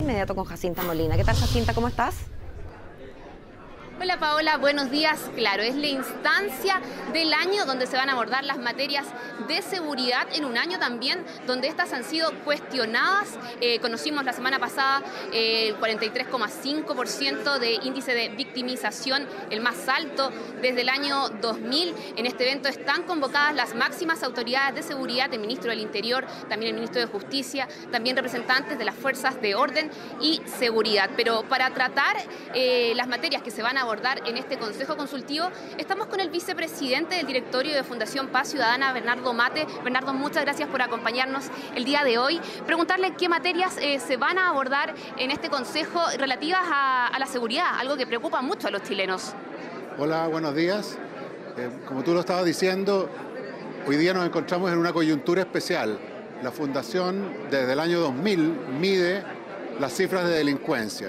Inmediato con Jacinta Molina. ¿Qué tal, Jacinta? ¿Cómo estás? Hola Paola, buenos días. Claro, es la instancia del año donde se van a abordar las materias de seguridad en un año también donde estas han sido cuestionadas. Conocimos la semana pasada el 43,5% de índice de victimización, el más alto desde el año 2000. En este evento están convocadas las máximas autoridades de seguridad, el ministro del Interior, también el ministro de Justicia, también representantes de las fuerzas de orden y seguridad. Pero para tratar las materias que se van a abordar en este Consejo Consultivo, estamos con el vicepresidente del directorio de Fundación Paz Ciudadana, Bernardo Mate. Bernardo, muchas gracias por acompañarnos el día de hoy. Preguntarle qué materias se van a abordar en este Consejo relativas a la seguridad, algo que preocupa mucho a los chilenos. Hola, buenos días. Como tú lo estabas diciendo, hoy día nos encontramos en una coyuntura especial. La Fundación desde el año 2000 mide las cifras de delincuencia.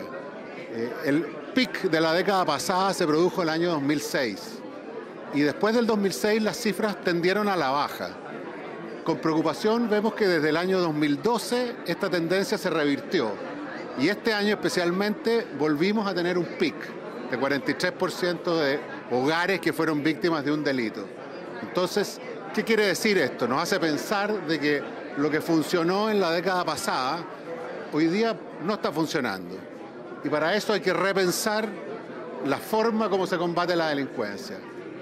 El pic de la década pasada se produjo el año 2006 y después del 2006 las cifras tendieron a la baja. Con preocupación vemos que desde el año 2012 esta tendencia se revirtió y este año especialmente volvimos a tener un pic de 43% de hogares que fueron víctimas de un delito. Entonces, ¿qué quiere decir esto? Nos hace pensar de que lo que funcionó en la década pasada hoy día no está funcionando. Y para eso hay que repensar la forma como se combate la delincuencia.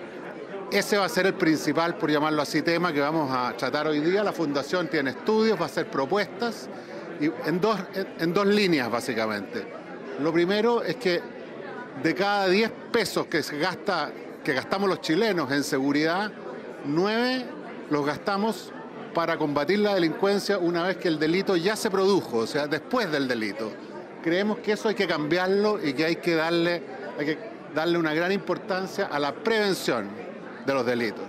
Ese va a ser el principal, por llamarlo así, tema que vamos a tratar hoy día. La Fundación tiene estudios, va a hacer propuestas y en dos líneas básicamente. Lo primero es que de cada 10 pesos que gastamos los chilenos en seguridad, 9 los gastamos para combatir la delincuencia una vez que el delito ya se produjo, o sea, después del delito. Creemos que eso hay que cambiarlo y que hay que darle una gran importancia a la prevención de los delitos.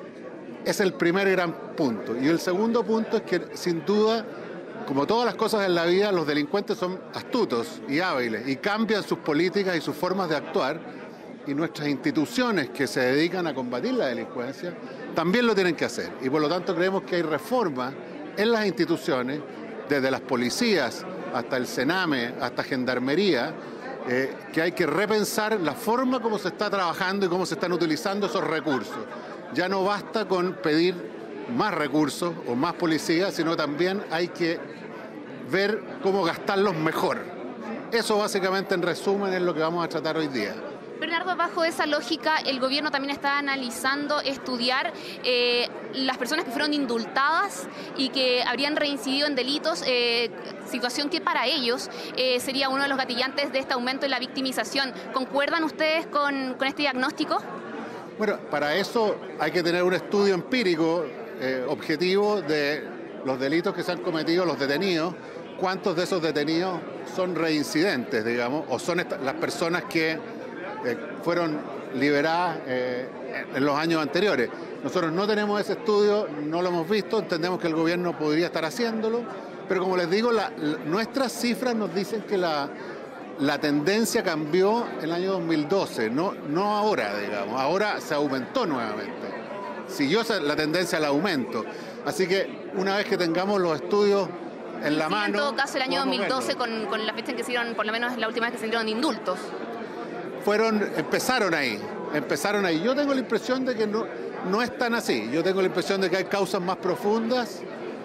Es el primer gran punto. Y el segundo punto es que, sin duda, como todas las cosas en la vida, los delincuentes son astutos y hábiles y cambian sus políticas y sus formas de actuar, y nuestras instituciones que se dedican a combatir la delincuencia también lo tienen que hacer. Y por lo tanto creemos que hay reformas en las instituciones, desde las policías hasta el Sename, hasta Gendarmería, que hay que repensar la forma como se está trabajando y cómo se están utilizando esos recursos. Ya no basta con pedir más recursos o más policías, sino también hay que ver cómo gastarlos mejor. Eso básicamente, en resumen, es lo que vamos a tratar hoy día. Bernardo, bajo esa lógica, el gobierno también está analizando estudiar las personas que fueron indultadas y que habrían reincidido en delitos, situación que para ellos sería uno de los gatillantes de este aumento en la victimización. ¿Concuerdan ustedes con este diagnóstico? Bueno, para eso hay que tener un estudio empírico objetivo de los delitos que se han cometido, los detenidos, cuántos de esos detenidos son reincidentes, digamos, o son las personas que fueron liberadas en los años anteriores. Nosotros no tenemos ese estudio, no lo hemos visto, entendemos que el gobierno podría estar haciéndolo, pero como les digo, nuestras cifras nos dicen que la tendencia cambió en el año 2012, no ahora, digamos, ahora se aumentó nuevamente, siguió la tendencia al aumento. Así que una vez que tengamos los estudios en la mano... En todo caso, el año 2012, con la fecha en que se dieron, por lo menos la última vez que se dieron indultos. Empezaron ahí. Yo tengo la impresión de que no es tan así. Yo tengo la impresión de que hay causas más profundas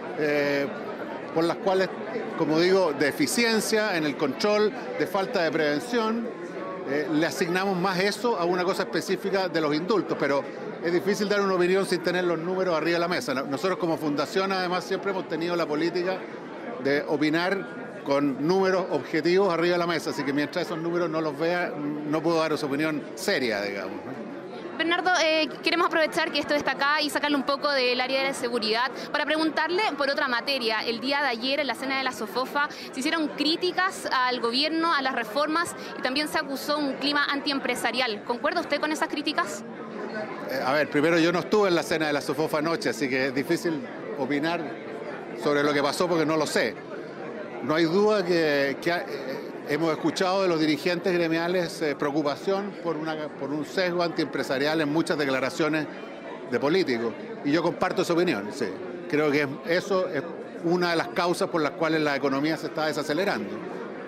por las cuales, como digo, de eficiencia en el control, de falta de prevención, le asignamos más eso a una cosa específica de los indultos, pero es difícil dar una opinión sin tener los números arriba de la mesa. Nosotros como fundación, además, siempre hemos tenido la política de opinar con números objetivos arriba de la mesa, así que mientras esos números no los vea, no puedo dar su opinión seria, digamos, ¿no? Bernardo, queremos aprovechar que esto está acá y sacarle un poco del área de la seguridad para preguntarle por otra materia. El día de ayer, en la cena de la SOFOFA, se hicieron críticas al gobierno, a las reformas, y también se acusó un clima antiempresarial. ¿Concuerda usted con esas críticas? A ver, primero, yo no estuve en la cena de la SOFOFA anoche, así que es difícil opinar sobre lo que pasó porque no lo sé. No hay duda que hemos escuchado de los dirigentes gremiales preocupación por un sesgo antiempresarial en muchas declaraciones de políticos. Y yo comparto esa opinión, sí. Creo que eso es una de las causas por las cuales la economía se está desacelerando.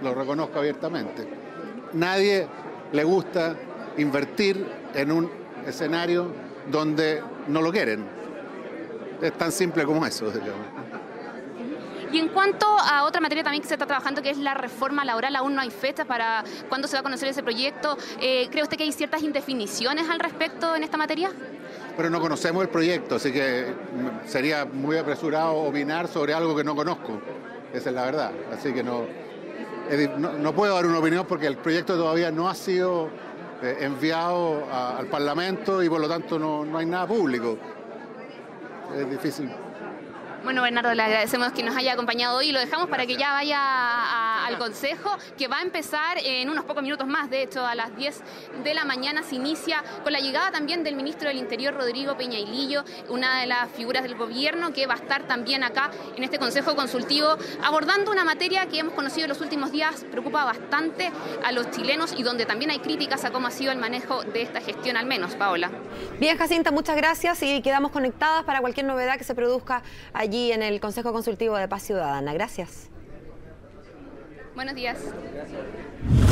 lo reconozco abiertamente. Nadie le gusta invertir en un escenario donde no lo quieren. Es tan simple como eso, digamos. Y en cuanto a otra materia también que se está trabajando, que es la reforma laboral, aún no hay fecha para cuándo se va a conocer ese proyecto. ¿Cree usted que hay ciertas indefiniciones al respecto en esta materia? Pero no conocemos el proyecto, así que sería muy apresurado opinar sobre algo que no conozco. Esa es la verdad. Así que no puedo dar una opinión porque el proyecto todavía no ha sido enviado al Parlamento y por lo tanto no hay nada público. Es difícil. Bueno, Bernardo, le agradecemos que nos haya acompañado hoy y lo dejamos para que ya vaya al Consejo, que va a empezar en unos pocos minutos más. De hecho, a las 10 de la mañana se inicia con la llegada también del ministro del Interior, Rodrigo Peñailillo, una de las figuras del gobierno que va a estar también acá en este Consejo Consultivo, abordando una materia que hemos conocido en los últimos días, preocupa bastante a los chilenos y donde también hay críticas a cómo ha sido el manejo de esta gestión, al menos, Paola. Bien, Jacinta, muchas gracias y quedamos conectadas para cualquier novedad que se produzca allí en el Consejo Consultivo de Paz Ciudadana. Gracias. Buenos días.